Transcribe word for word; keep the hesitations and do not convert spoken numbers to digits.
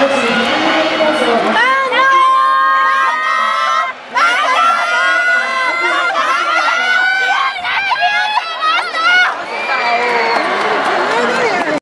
女子にじゅうにん以上